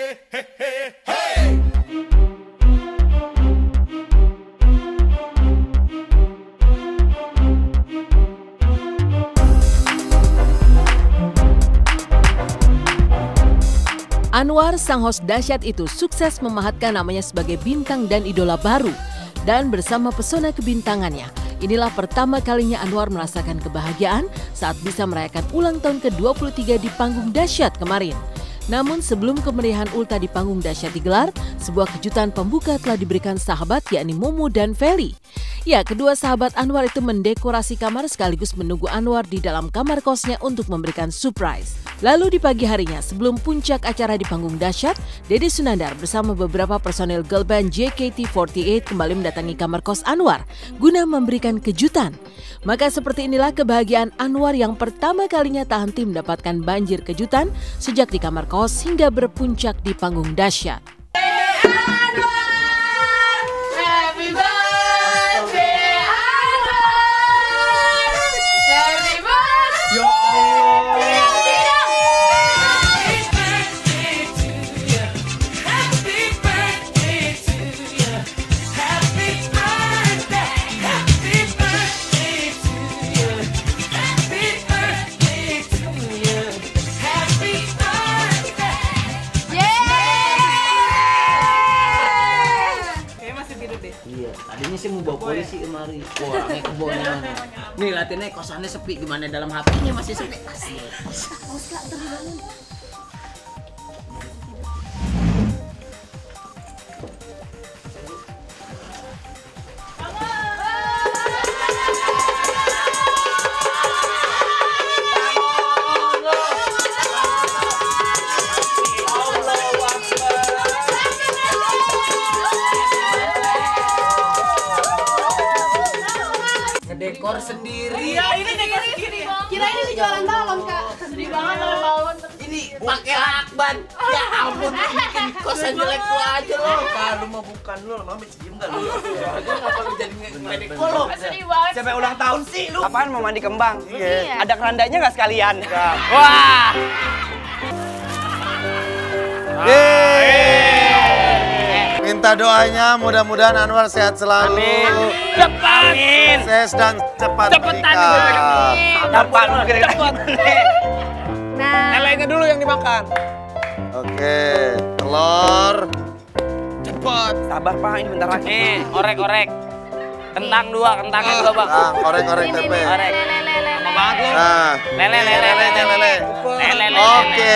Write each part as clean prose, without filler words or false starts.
Anwar, sang host dahsyat itu sukses memahatkan namanya sebagai bintang dan idola baru. Dan bersama pesona kebintangannya, inilah pertama kalinya Anwar merasakan kebahagiaan saat bisa merayakan ulang tahun ke-23 di panggung dahsyat kemarin. Namun sebelum kemeriahan ulta di panggung dahsyat digelar, sebuah kejutan pembuka telah diberikan sahabat yakni Momo dan Feli. Ya, kedua sahabat Anwar itu mendekorasi kamar sekaligus menunggu Anwar di dalam kamar kosnya untuk memberikan surprise. Lalu di pagi harinya, sebelum puncak acara di panggung dahsyat, Deddy Sunandar bersama beberapa personel girl band JKT48 kembali mendatangi kamar kos Anwar guna memberikan kejutan. Maka seperti inilah kebahagiaan Anwar yang pertama kalinya tak henti mendapatkan banjir kejutan sejak di kamar kos hingga berpuncak di panggung dahsyat. Iya, tadinya sih mau bawa polisi kemari. Wah, naik kebunnya. Nih latihannya kosannya sepi, gimana dalam HP-nya masih sepi. Asik. Oscar terbangun. Dekor sendiri. Iya, ini dekor sendiri. Kira ini jualan balon, Kak. Sedih banget kalau balon. Ini pakai lakban. Ya ampun, bikin kosan jelek lu aja lo. Kalau mau bukan lo, mami diem enggak lu? Aja ngapa lu jadi ngedek lo? Sedih banget. Siapa ulang tahun sih lu? Apaan mau mandi kembang? Iya. Ada kerandanya nggak sekalian? Wah! Minta doanya mudah-mudahan Anwar sehat selalu. Amin. Cepat. Amin. Sukses dan cepat Cepetan menikah. Cepat. Cepat. Nah, Lelenya dulu yang dimakan. Oke, telur. Cepet. Sabar Pak, ini bentar lagi. Nih, orek-orek. Kentang dua Bang. Nah, korek-korek tempe. Orek. Lama banget lu. Nah, Lele. oke.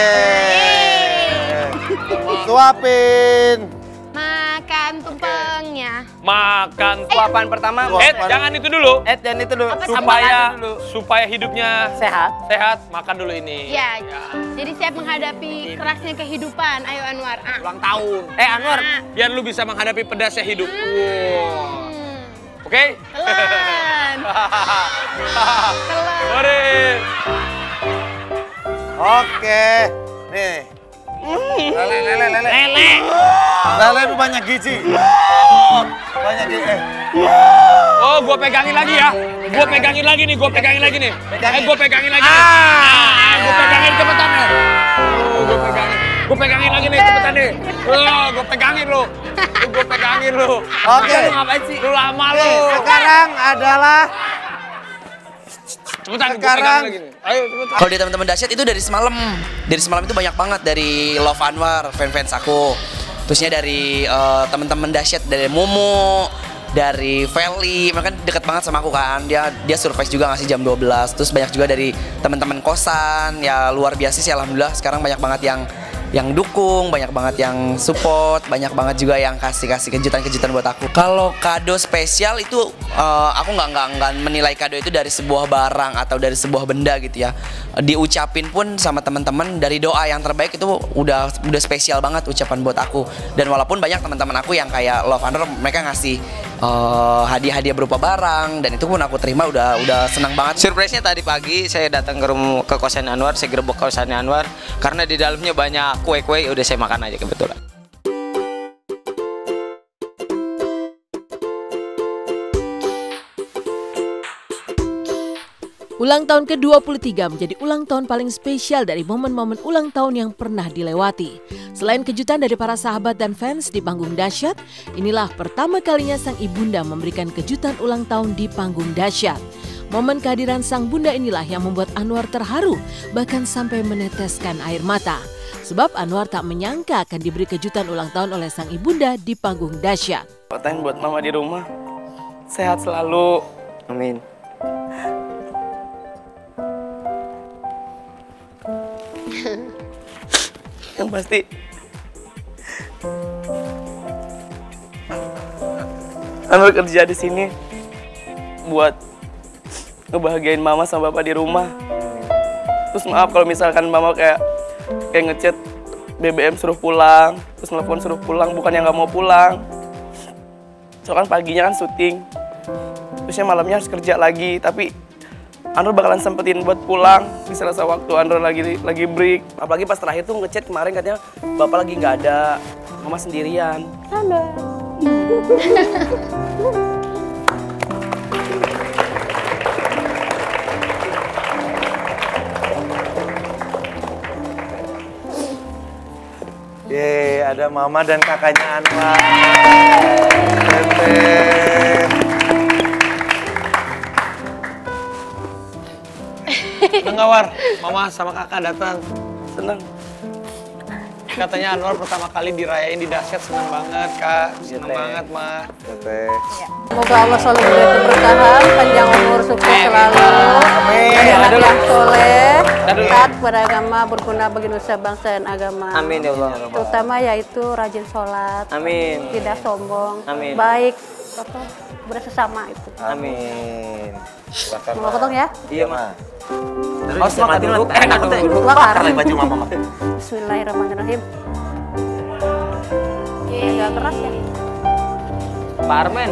Suapin. makan tumpengnya. Makan suapan pertama. Jangan itu dulu. Dan itu dulu. Supaya hidupnya sehat, makan dulu ini. Ya, jadi siap menghadapi kerasnya kehidupan. Ayo Anwar. Ulang tahun. Anwar, biar lu bisa menghadapi pedasnya hidup. Oke? Telan. Mari. Oke. Nih. Lele. Lele itu banyak gizi. Banyak gizi. Oh, gua pegangin lagi ya. Gua pegangin lagi nih. Gua pegangin lagi. Gua pegangin cepetan nih. Gua pegangin lagi nih cepetan nih. Gua pegangin lu. Gua pegangin lu. Oke. Lu ngapain sih? Lu lama lu. Sekarang adalah Cepetan, sekarang ayo cepetan. Kalau di teman-teman dahsyat itu dari semalam itu banyak banget dari Love Anwar, fans aku. Terusnya dari teman-teman dahsyat dari Momo, dari Feli, mereka deket banget sama aku kan. Dia surprise juga ngasih jam 12. Terus banyak juga dari teman-teman kosan. Ya luar biasa sih alhamdulillah. Sekarang banyak banget yang dukung, banyak banget yang support, banyak banget juga yang kasih kejutan-kejutan buat aku. Kalau kado spesial itu aku nggak menilai kado itu dari sebuah barang atau dari sebuah benda gitu ya. Diucapin pun sama teman-teman dari doa yang terbaik itu udah spesial banget ucapan buat aku. Dan walaupun banyak teman-teman aku yang kayak Love Anwar mereka ngasih hadiah-hadiah berupa barang dan itu pun aku terima udah senang banget. Surprise-nya tadi pagi saya datang ke kosan Anwar, saya gerbek kosannya Anwar karena di dalamnya banyak kue-kue, udah saya makan aja kebetulan. Ulang tahun ke-23 menjadi ulang tahun paling spesial dari momen-momen ulang tahun yang pernah dilewati. Selain kejutan dari para sahabat dan fans di panggung dahsyat, inilah pertama kalinya sang ibunda memberikan kejutan ulang tahun di panggung dahsyat. Momen kehadiran sang bunda inilah yang membuat Anwar terharu, bahkan sampai meneteskan air mata. Sebab Anwar tak menyangka akan diberi kejutan ulang tahun oleh sang ibunda di panggung dahsyat. Paten buat mama di rumah, sehat selalu. Amin. Yang pasti Anwar kerja di sini buat ngebahagiain mama sama bapak di rumah. Terus maaf kalau misalkan mama kayak ngechat BBM suruh pulang, terus nelfon suruh pulang, bukannya nggak mau pulang. Soalnya kan paginya kan syuting, terusnya malamnya harus kerja lagi, tapi Anwar bakalan sempetin buat pulang di salah satu waktu Anwar lagi break. Apalagi pas terakhir tuh ngechat kemarin katanya bapak lagi nggak ada, mama sendirian. Yeay, ada mama dan kakaknya Anwar. Tete. Seneng gak, War? Mama sama kakak datang. Senang. Katanya Anwar pertama kali dirayain di dahsyat, seneng banget, Kak. Seneng banget, Ma. Tete. Semoga Allah selalu beri keberkahan, panjang umur, sukses selalu. Jadi anak yang soleh, taat pada agama, berguna bagi nusa bangsa dan agama. Amin ya Allah. Terutama yaitu rajin sholat, Amin. tidak sombong, Amin. baik, bersesama itu. Amin. Mau potong ya? Iya, Ma. Harus makan dulu. Bakar. Baju mama. Bismillahirrahmanirrahim. Agak keras ya. Pak Armen.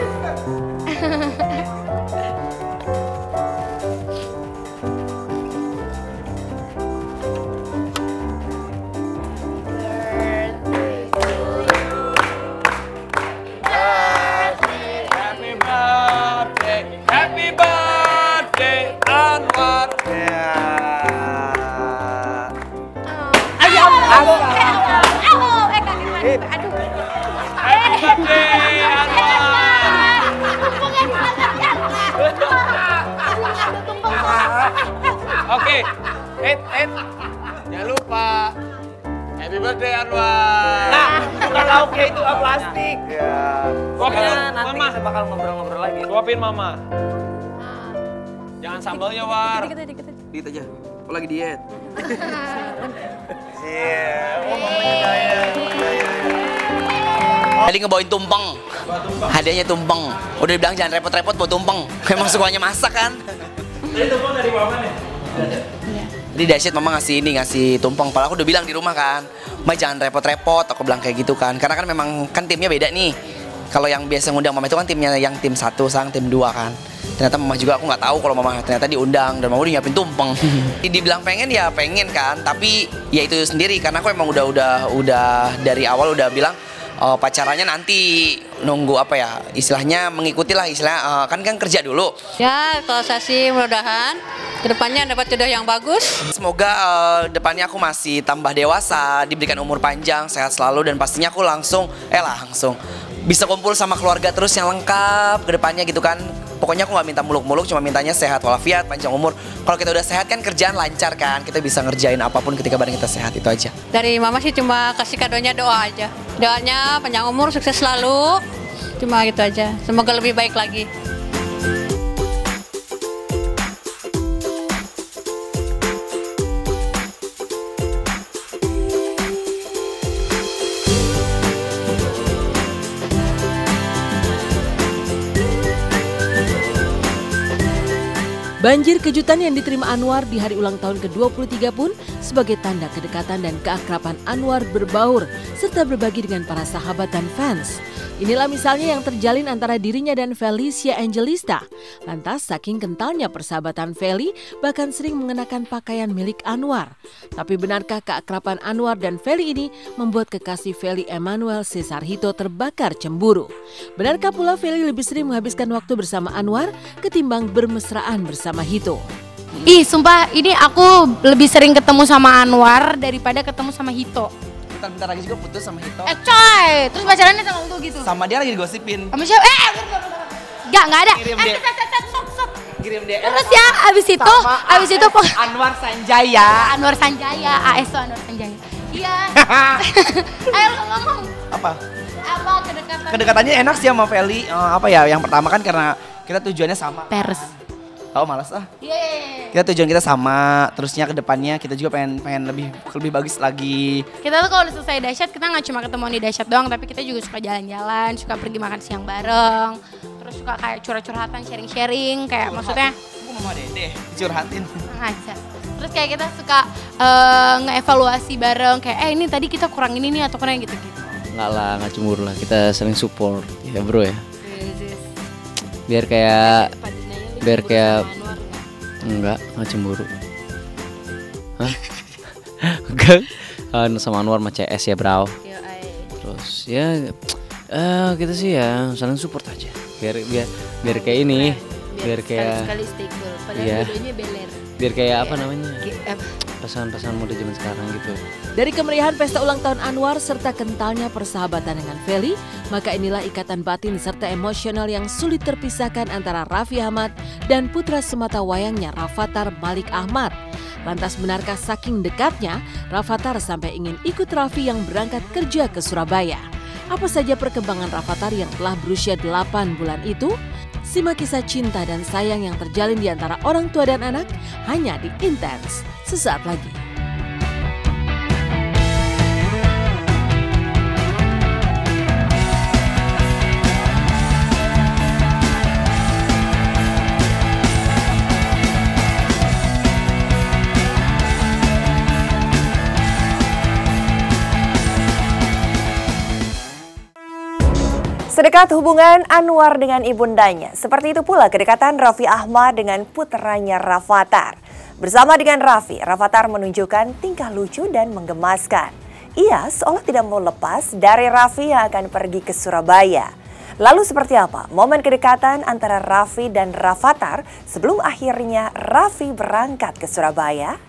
Happy birthday, Anwar. Oke, jangan lupa. Happy birthday, Anwar. Nah, bukan lauknya itu plastik. Suapin Nanti Mama. kita bakal ngobrol-ngobrol lagi. Suapin Mama. Jangan sambalnya, War. Diet aja, aku lagi diet. Tadi ngebawain tumpeng, hadiahnya tumpeng. Udah dibilang jangan repot-repot bawa tumpeng. Memang sukanya masak kan. Tadi tumpeng dari mama nih? Jadi dahsyat mama ngasih tumpeng. Padahal aku udah bilang di rumah kan, Ma jangan repot-repot. Aku bilang kayak gitu kan. Karena kan memang kan timnya beda nih. Kalau yang biasa ngundang mama itu kan timnya yang tim 1 sang tim 2 kan. Ternyata mama juga aku nggak tahu kalau mama ternyata diundang dan mama udah nyiapin tumpeng. Dibilang pengen ya pengen kan, tapi ya itu sendiri karena aku emang udah dari awal udah bilang pacarannya nanti nunggu apa ya istilahnya mengikuti lah istilahnya kan kerja dulu. Ya, kalau saya sih mudah-mudahan kedepannya dapat jodoh yang bagus. Semoga depannya aku masih tambah dewasa, diberikan umur panjang, sehat selalu dan pastinya aku langsung bisa kumpul sama keluarga terus yang lengkap ke depannya gitu kan. Pokoknya aku nggak minta muluk-muluk, cuma mintanya sehat walafiat, panjang umur. Kalau kita udah sehat kan kerjaan lancar kan, kita bisa ngerjain apapun ketika badan kita sehat, itu aja. Dari mama sih cuma kasih kadonya doa aja. Doanya panjang umur, sukses selalu. Cuma gitu aja. Semoga lebih baik lagi. Banjir kejutan yang diterima Anwar di hari ulang tahun ke-23 pun sebagai tanda kedekatan dan keakraban Anwar berbaur serta berbagi dengan para sahabat dan fans. Inilah misalnya yang terjalin antara dirinya dan Felicia Angelista. Lantas saking kentalnya persahabatan Feli bahkan sering mengenakan pakaian milik Anwar. Tapi benarkah keakraban Anwar dan Feli ini membuat kekasih Feli Emmanuel Cesar Hito terbakar cemburu? Benarkah pula Feli lebih sering menghabiskan waktu bersama Anwar ketimbang bermesraan bersama Hito? Ih, sumpah ini aku lebih sering ketemu sama Anwar daripada ketemu sama Hito. Bentar lagi juga putus sama Hito. Coy, terus pacarannya sama Untu gitu. Sama dia lagi digosipin. Sama siapa? Enggak ada. Kirim dia. Kirim dia. Terus ya, abis itu Anwar Sanjaya. Anwar Sanjaya, AS tuh Anwar Sanjaya. Iya. Ayo lo ngomong. Apa? Apa kedekatan? Kedekatannya enak sih sama Feli. Apa ya? Yang pertama kan karena kita tujuannya sama. Pers. Oh malas ah. Yeay. Kita tujuan kita sama. Terusnya ke depannya kita juga pengen lebih bagus lagi. Kita tuh kalau udah selesai dahsyat kita nggak cuma ketemuan di dahsyat doang, tapi kita juga suka jalan-jalan, suka pergi makan siang bareng, terus suka kayak curhat-curhatan, sharing-sharing, kayak maksudnya. Aku mau Dede curhatin. Aja. Terus kayak kita suka ngeevaluasi bareng, kayak ini tadi kita kurang ini nih atau kurang gitu-gitu. Enggak lah, nggak cemburu lah. Kita saling support ya bro ya. Biar kayak enggak cemburu. Hah? Enggak. Sama Anwar sama CS ya, Bro. Terus ya kita sih ya saling support aja. Biar kayak ini. Biar kayak sekali stay cool. Padahal iya. videonya beler. Biar kayak apa namanya? Pesan-pesan muda zaman sekarang gitu. Dari kemeriahan pesta ulang tahun Anwar serta kentalnya persahabatan dengan Feli, maka inilah ikatan batin serta emosional yang sulit terpisahkan antara Raffi Ahmad dan putra semata wayangnya Rafattar Malik Ahmad. Lantas benarkah saking dekatnya, Rafattar sampai ingin ikut Raffi yang berangkat kerja ke Surabaya? Apa saja perkembangan Rafattar yang telah berusia 8 bulan itu? Simak kisah cinta dan sayang yang terjalin di antara orang tua dan anak hanya di Intens sesaat lagi. Sedekat hubungan Anwar dengan ibundanya, seperti itu pula kedekatan Raffi Ahmad dengan putranya Rafattar. Bersama dengan Raffi, Rafattar menunjukkan tingkah lucu dan menggemaskan. Ia seolah tidak mau lepas dari Raffi yang akan pergi ke Surabaya. Lalu seperti apa momen kedekatan antara Raffi dan Rafattar sebelum akhirnya Raffi berangkat ke Surabaya?